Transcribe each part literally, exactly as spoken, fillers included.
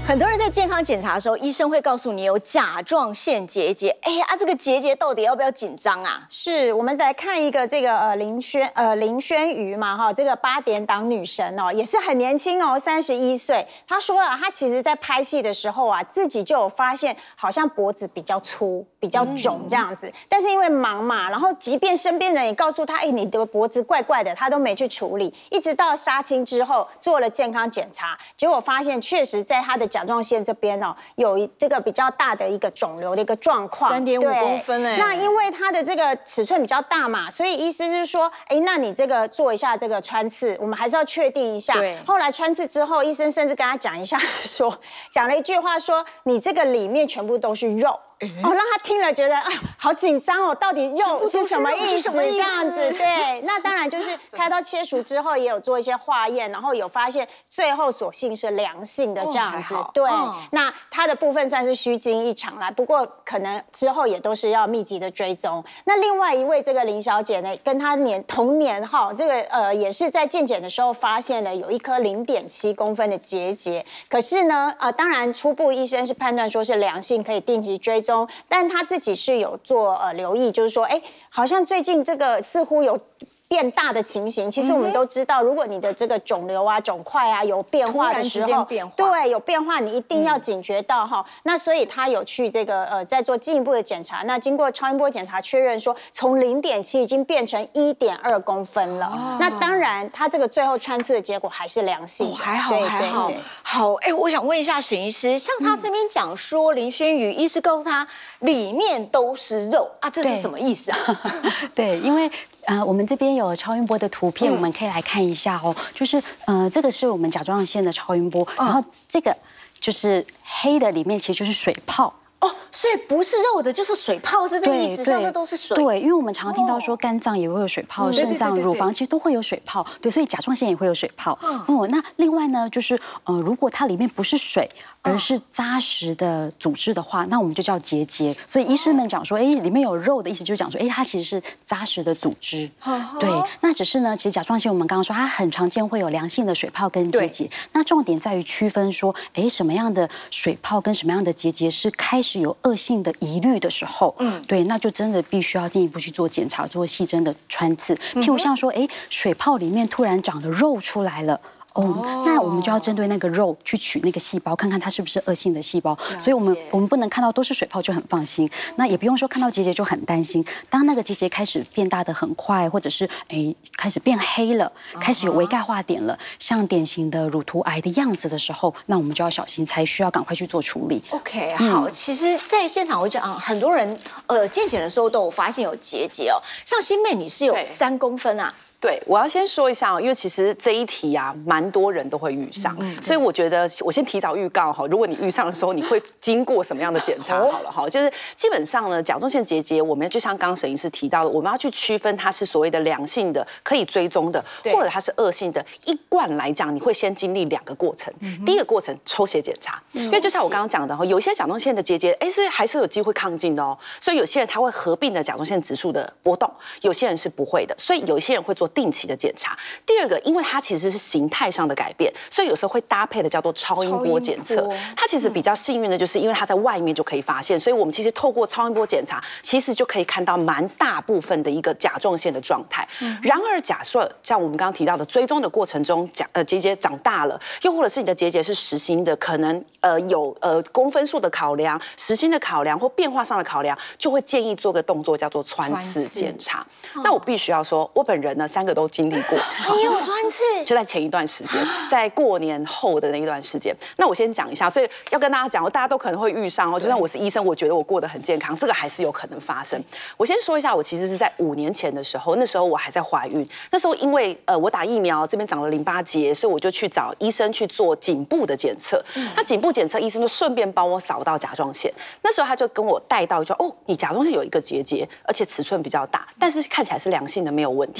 很多人在健康检查的时候，医生会告诉你有甲状腺结节。哎呀，啊、这个结节到底要不要紧张啊？ 是，我们来看一个这个呃林轩呃林轩瑜嘛哈，这个八点档女神哦，也是很年轻哦，三十一岁。她说啊，她其实在拍戏的时候啊，自己就有发现好像脖子比较粗、比较肿这样子，嗯、但是因为忙嘛，然后即便身边人也告诉她，哎，你的脖子怪怪的，她都没去处理。一直到杀青之后做了健康检查，结果发现确实在她的甲状腺这边哦，有这个比较大的一个肿瘤的一个状况， 三点五公分哎。 那因为它的这个尺寸比较大嘛，所以医师是说，哎，那你这个做一下这个穿刺，我们还是要确定一下。 对。 后来穿刺之后，医生甚至跟他讲一下，说讲了一句话说，你这个里面全部都是肉。哦，让他听了觉得啊，好紧张哦，到底肉是什么意思？这样子，对，那当然就是开刀切除之后，也有做一些化验，然后有发现，最后所幸是良性的这样子。哦、对，哦、那它的部分算是虚惊一场啦，不过可能之后也都是要密集的追踪。那另外一位这个林小姐呢，跟她年同年哈，这个呃也是在健检的时候发现了有一颗零点七公分的结节，可是呢，呃，当然初步医生是判断说是良性，可以定期追踪。但他自己是有做呃留意，就是说，哎，好像最近这个似乎有变大的情形。其实我们都知道，如果你的这个肿瘤啊、肿块啊有变化的时候，对，有变化，你一定要警觉到哈。嗯、那所以他有去这个呃，在做进一步的检查。那经过超音波检查确认说，从零点七已经变成一点二公分了。哦、那当然，他这个最后穿刺的结果还是良性、哦， 还好，还好。好，哎，我想问一下沈医师，像他这边讲说，林轩瑜医师告诉他里面都是肉啊，这是什么意思啊？ 对，因为。呃，我们这边有超音波的图片，嗯、我们可以来看一下哦。就是呃，这个是我们甲状腺的超音波，哦、然后这个就是黑的里面其实就是水泡。 哦，所以不是肉的，就是水泡，是这个意思。像这都是水。 对，因为我们常听到说肝脏也会有水泡，肾脏、乳房其实都会有水泡。对，所以甲状腺也会有水泡。哦，那另外呢，就是呃，如果它里面不是水，而是扎实的组织的话，那我们就叫结节。所以医师们讲说，哎，里面有肉的意思，就是讲说，哎，它其实是扎实的组织。对，那只是呢，其实甲状腺我们刚刚说，它很常见会有良性的水泡跟结节。那重点在于区分说，哎，什么样的水泡跟什么样的结节是开始有恶性的疑虑的时候，嗯，对，那就真的必须要进一步去做检查，做细针的穿刺。譬如像说，哎，水泡里面突然长的肉出来了。哦，那我们就要针对那个肉去取那个细胞，看看它是不是恶性的细胞。所以我们我们不能看到都是水泡就很放心，那也不用说看到结节就很担心。当那个结节开始变大的很快，或者是哎开始变黑了，开始有微钙化点了，像典型的乳头癌的样子的时候，那我们就要小心，才需要赶快去做处理。 OK， 好，嗯、其实，在现场我讲，很多人呃健检的时候都有发现有结节哦，像欣妹你是有三公分啊。 对，我要先说一下哦，因为其实这一题啊，蛮多人都会遇上，嗯、所以我觉得我先提早预告哈，如果你遇上的时候，你会经过什么样的检查好了哈，就是基本上呢，甲状腺结节，我们就像刚刚沈医师提到的，我们要去区分它是所谓的良性的，可以追踪的，或者它是恶性的。一贯来讲，你会先经历两个过程，嗯、第一个过程抽血检查，嗯、因为就像我刚刚讲的哈，有一些甲状腺的结节，哎是还是有机会亢进的哦，所以有些人他会合并的甲状腺指数的波动，有些人是不会的，所以有些人会做定期的检查。第二个，因为它其实是形态上的改变，所以有时候会搭配的叫做超音波检测。它其实比较幸运的，就是因为它在外面就可以发现，所以我们其实透过超音波检查，其实就可以看到蛮大部分的一个甲状腺的状态。嗯、然而，假设像我们刚刚提到的追踪的过程中，甲呃结节长大了，又或者是你的结节是实心的，可能呃有呃公分数的考量、实心的考量或变化上的考量，就会建议做个动作叫做穿刺检查。嗯、那我必须要说，我本人呢三个都经历过。 你有穿刺？ 就在前一段时间，在过年后的那一段时间。那我先讲一下，所以要跟大家讲，大家都可能会遇上哦。就算我是医生，我觉得我过得很健康，这个还是有可能发生。我先说一下，我其实是在五年前的时候，那时候我还在怀孕，那时候因为呃我打疫苗这边长了淋巴结，所以我就去找医生去做颈部的检测。嗯、那颈部检测医生就顺便帮我扫到甲状腺，那时候他就跟我带到说，哦，你甲状腺有一个结节，而且尺寸比较大，但是看起来是良性的，没有问题。嗯、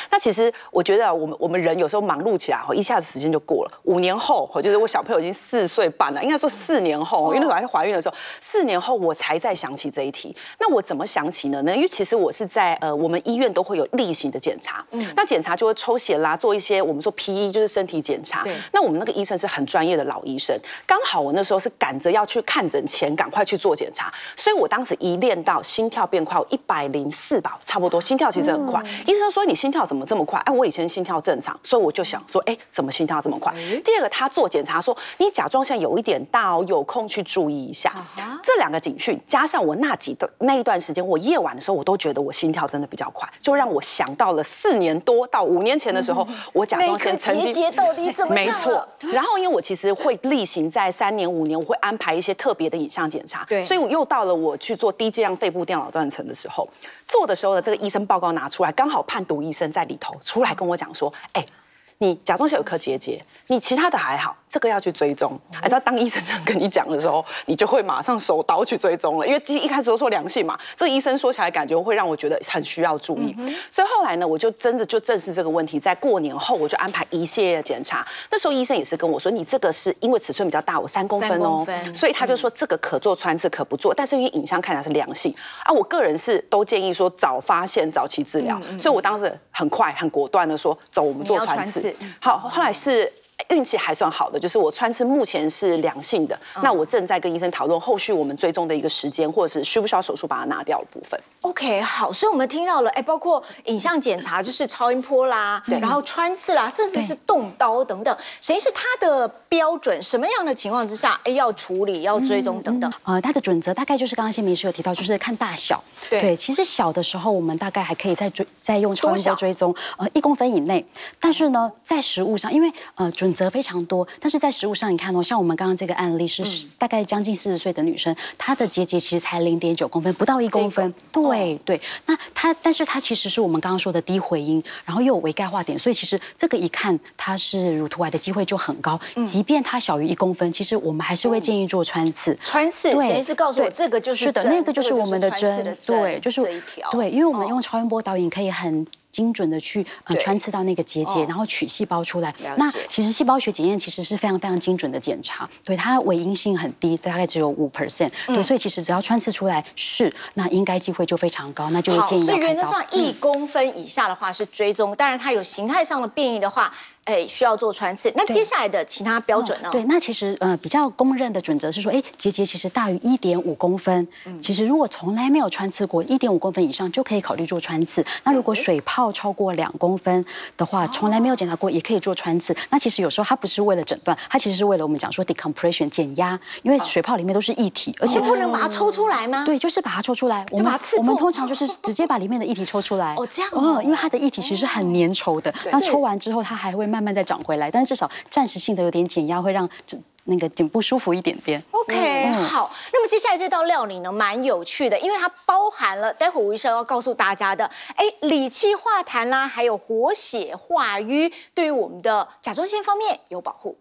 那其实我觉得我们我们人有时候忙碌起来，一下子时间就过了。五年后，就是我小朋友已经四岁半了，应该说四年后，因为那时候还是怀孕的时候，四年后我才再想起这一题。那我怎么想起呢？因为其实我是在呃我们医院都会有例行的检查，嗯，那检查就会抽血啦，做一些我们说 P E 就是身体检查。对，那我们那个医生是很专业的老医生，刚好我那时候是赶着要去看诊前赶快去做检查，所以我当时一练到心跳变快，我一百零四吧，差不多，心跳其实很快。嗯、医生说你心跳怎么这么快？哎，我以前心跳正常，所以我就想说，哎，怎么心跳这么快？嗯、第二个，他做检查说你甲状腺有一点大哦，有空去注意一下。啊、这两个警讯加上我那几段那一段时间，我夜晚的时候我都觉得我心跳真的比较快，就让我想到了四年多到五年前的时候，嗯、我甲状腺曾经结节到底怎么样？ 没错。然后因为我其实会例行在三年五年，我会安排一些特别的影像检查，对，所以我又到了我去做低剂量肺部电脑断层的时候，做的时候呢，这个医生报告拿出来，刚好判读医生在里头出来跟我讲说，哎。你甲状腺有颗结节，你其他的还好，这个要去追踪。你知道，当医生这样跟你讲的时候，你就会马上手刀去追踪了，因为一开始都说良性嘛，这个医生说起来感觉会让我觉得很需要注意。嗯、所以后来呢，我就真的就正视这个问题，在过年后我就安排一系列的检查。那时候医生也是跟我说，你这个是因为尺寸比较大，我三公分哦，所以他就说这个可做穿刺可不做，但是因为影像看起来是良性啊，我个人是都建议说早发现早期治疗，嗯嗯、所以我当时很快很果断的说，走，我们做穿刺。好，后来是运气还算好的，就是我穿刺目前是良性的，嗯、那我正在跟医生讨论后续我们追踪的一个时间，或者是需不需要手术把它拿掉的部分。 OK， 好，所以我们听到了，哎，包括影像检查，就是超音波啦，然后穿刺啦，甚至是动刀等等，谁是它的标准？什么样的情况之下，哎，要处理、要追踪等等？ 呃，它的准则大概就是刚刚谢明医师有提到，就是看大小。 对， 对，其实小的时候我们大概还可以再追、再用超音波追踪，呃，一公分以内。但是呢，在实物上，因为呃准则非常多，但是在实物上，你看哦，像我们刚刚这个案例是大概将近四十岁的女生，她的结节其实才零点九公分，不到一公分。对对，那它，但是它其实是我们刚刚说的低回音，然后又有微钙化点，所以其实这个一看它是乳突癌的机会就很高。嗯、即便它小于一公分，其实我们还是会建议做穿刺。 穿刺，对，是告诉我这个就是的，那个就是我们的针，对，就是这一条。 对，因为我们用超音波导引可以很精准的去呃穿刺到那个结节，然后取细胞出来。那其实细胞学检验其实是非常非常精准的检查，对它伪阴性很低，大概只有五 percent。对，所以其实只要穿刺出来是，那应该机会就非常高，那就会建议要开刀。 所以原则上一公分以下的话是追踪，当然它有形态上的变异的话。哎，需要做穿刺。那接下来的其他标准呢？ 哦、对，那其实呃比较公认的准则是说，哎，结节其实大于一点五公分，嗯、其实如果从来没有穿刺过，一点五公分以上就可以考虑做穿刺。那如果水泡超过两公分的话，从来没有检查过，也可以做穿刺。那其实有时候它不是为了诊断，它其实是为了我们讲说 decompression 减压，因为水泡里面都是液体，而且不能把它抽出来吗？ 对，就是把它抽出来。 就把它刺破。 我们通常就是直接把里面的液体抽出来。 哦，这样哦。 嗯，因为它的液体其实很粘稠的，那抽完之后它还会慢慢再长回来。但是至少暂时性的有点减压，会让那个颈部舒服一点点。 OK，、嗯、好。那么接下来这道料理呢，蛮有趣的，因为它包含了待会吴医生要告诉大家的，哎，理气化痰啦，还有活血化瘀，对于我们的甲状腺方面有保护。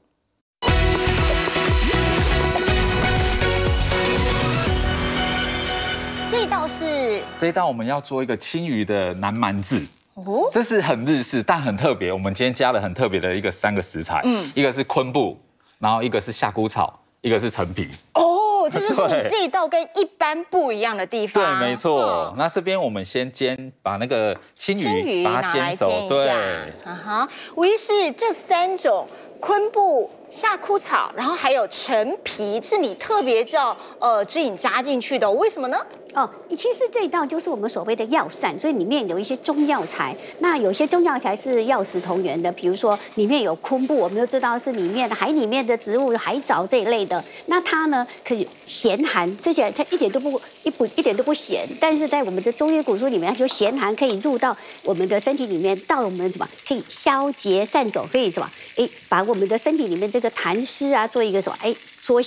这一道是这一道我们要做一个青鱼的南蛮漬。哦，这是很日式，但很特别。我们今天加了很特别的一个三个食材，嗯，一个是昆布，然后一个是夏菇草，一个是陈皮。 哦，这就是你这一道跟一般不一样的地方。 对，没错。哦、那这边我们先煎，把那个青鱼把它煎熟。对， 啊哈，吴医师，这三种昆布、夏枯草，然后还有陈皮，是你特别叫呃指引加进去的，为什么呢？ 哦，其实这一道就是我们所谓的药膳，所以里面有一些中药材。那有些中药材是药食同源的，比如说里面有昆布，我们都知道是里面的海里面的植物，海藻这一类的。那它呢可以咸寒，吃起来它一点都不一不一点都不咸。但是在我们的中医古书里面，它说咸寒可以入到我们的身体里面，到我们什么可以消结散肿，可以什么哎把我们的身体里面这个痰湿啊做一个什么哎缩小。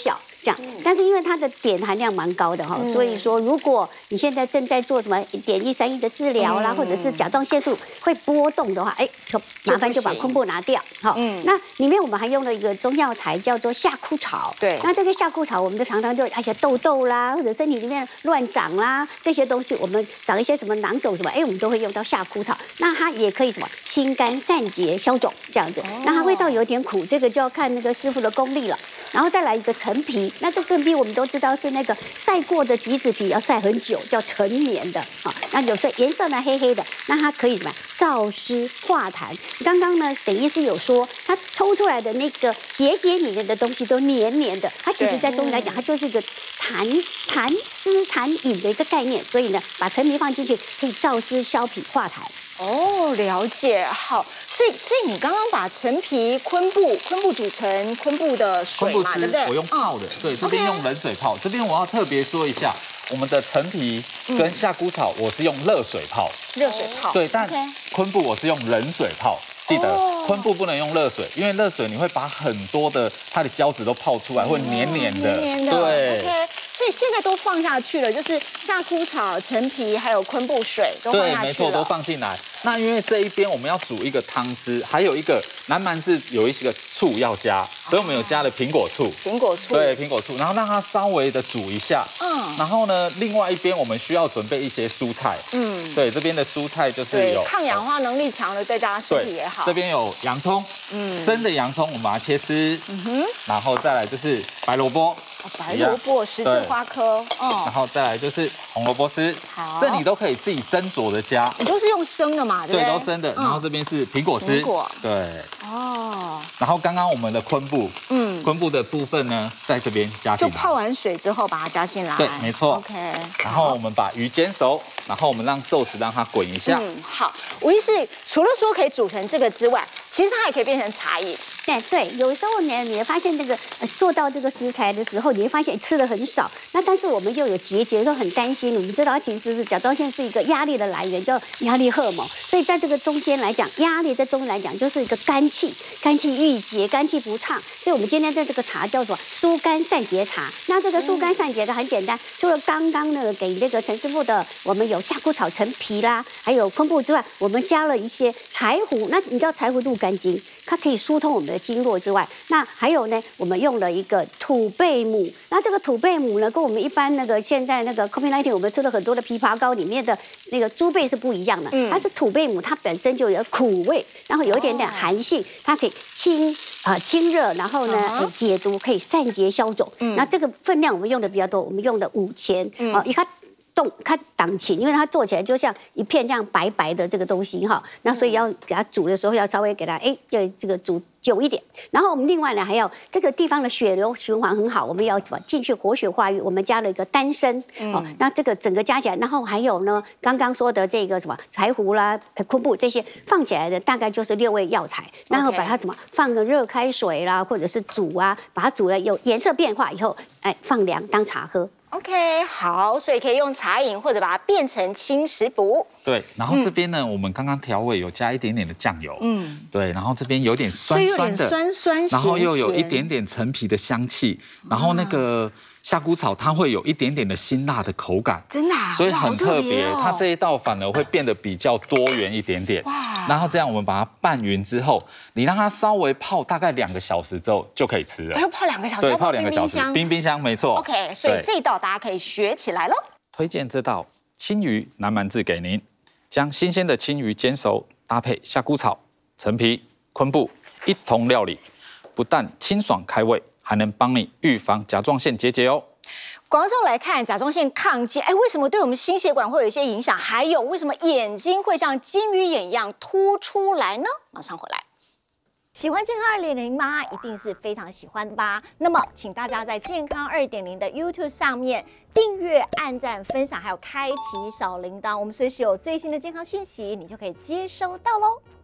这样。但是因为它的碘含量蛮高的哈，所以说如果你现在正在做什么碘一三一的治疗啦，或者是甲状腺素会波动的话，哎，就麻烦就把昆布拿掉。好，那里面我们还用了一个中药材叫做夏枯草。 对， 那这个夏枯草我们就常常就而且痘痘啦，或者身体里面乱长啦这些东西，我们长一些什么囊肿什么，哎，我们都会用到夏枯草。那它也可以什么清肝散结消肿这样子。那它味道有点苦，这个就要看那个师傅的功力了。然后再来一个陈皮，那这陈皮我们都知道是那个晒过的橘子皮，要晒很久，叫陈年的啊。那有时候颜色呢黑黑的，那它可以什么燥湿化痰。刚刚呢，沈医师有说，它抽出来的那个结节里面的东西都黏黏的，它其实在中医来讲，它就是一个痰痰湿痰饮的一个概念。所以呢，把陈皮放进去，可以燥湿消痞化痰。 哦，了解，好，所以所以你刚刚把陈皮、昆布、昆布煮成昆布的水嘛，对不对？ 我用泡的，对，这边用冷水泡。这边我要特别说一下，我们的陈皮跟夏枯草，我是用热水泡， 热水泡， 对，但昆布我是用冷水泡。记得昆布不能用热水，因为热水你会把很多的它的胶质都泡出来，会黏黏的。 黏黏的，对。OK， 所以现在都放下去了，就是夏枯草、陈皮还有昆布水都放下去了。 对，没错，都放进来。那因为这一边我们要煮一个汤汁，还有一个南蛮是有一些个醋要加，所以我们有加了苹果醋。 苹果醋。 对，苹果醋，然后让它稍微的煮一下。嗯。然后呢，另外一边我们需要准备一些蔬菜。嗯。对，这边的蔬菜就是有抗氧化能力强的，对大家身体也好。 这边有洋葱，嗯，生的洋葱我们把它切丝，嗯哼，然后再来就是白萝卜， 哦、白萝卜十字花科， 哦，然后再来就是红萝卜丝，好，这里都可以自己斟酌的加， 你都是用生的嘛，对不对？ 对，都生的，然后这边是苹果丝，苹果，对，哦，然后刚刚我们的昆布，嗯，昆布的部分呢，在这边加进来， 就泡完水之后把它加进来， 对，没错 ，OK， 然后我们把鱼煎熟，然后我们让寿司让它滚一下， 嗯，好，吴医师除了说可以煮成这个之外，其实它也可以变成茶饮。 对对，有时候呢，你会发现这个、呃、做到这个食材的时候，你会发现吃的很少。那但是我们又有结节，又很担心。我们知道，其实是甲状腺是一个压力的来源，叫压力荷尔蒙。所以在这个中间来讲，压力在中医来讲就是一个肝气，肝气郁结，肝气不畅。所以我们今天的这个茶叫做疏肝散结茶。那这个疏肝散结的很简单，除了刚刚那个给那个陈师傅的，我们有夏枯草、陈皮啦，还有昆布之外，我们加了一些柴胡。那你知道柴胡入肝经，它可以疏通我们的经络之外，那还有呢，我们用了一个土贝母。那这个土贝母呢，跟我们一般那个现在那个 COVID 十九 我们吃了很多的枇杷膏里面的那个猪贝是不一样的。嗯，它是土贝母，它本身就有苦味，然后有一点点寒性，它可以清啊、呃、清热，然后呢、呃、解毒，可以散结消肿。嗯，那这个分量我们用的比较多，我们用的五钱。嗯，哦，你看。动它挡情，因为它做起来就像一片这样白白的这个东西哈，那所以要给它煮的时候要稍微给它哎，要这个煮久一点。然后我们另外呢还要这个地方的血流循环很好，我们要进去活血化瘀，我们加了一个丹参哦，那这个整个加起来，然后还有呢刚刚说的这个什么柴胡啦、昆布这些放起来的大概就是六味药材，然后把它怎么放个热开水啦，或者是煮啊，把它煮了有颜色变化以后，哎放凉当茶喝。 OK， 好，所以可以用茶饮或者把它变成轻食补。 对，然后这边呢，嗯、我们刚刚调味有加一点点的酱油，嗯，对，然后这边有点酸酸的， 酸酸咸咸， 然后又有一点点陈皮的香气，然后那个夏枯草它会有一点点的辛辣的口感， 真的、啊， 所以很特别。 哦、 它这一道反而会变得比较多元一点点。哇！然后这样我们把它拌匀之后，你让它稍微泡大概两个小时之后就可以吃了。 要泡两个小时， 对，泡两个小时，冰冰箱没错。 OK， 所以这一道大家可以学起来喽。 推荐这道青鱼南蛮漬给您，将新鲜的青鱼煎熟，搭配夏枯草、陈皮、昆布一同料理，不但清爽开胃，还能帮你预防甲状腺结节哦。 广告之后来看甲状腺亢进，哎，为什么对我们心血管会有一些影响？还有为什么眼睛会像金鱼眼一样凸出来呢？马上回来。喜欢健康二点零吗？一定是非常喜欢的吧。那么，请大家在健康二点零的 YouTube 上面订阅、按赞、分享，还有开启小铃铛，我们随时有最新的健康讯息，你就可以接收到喽。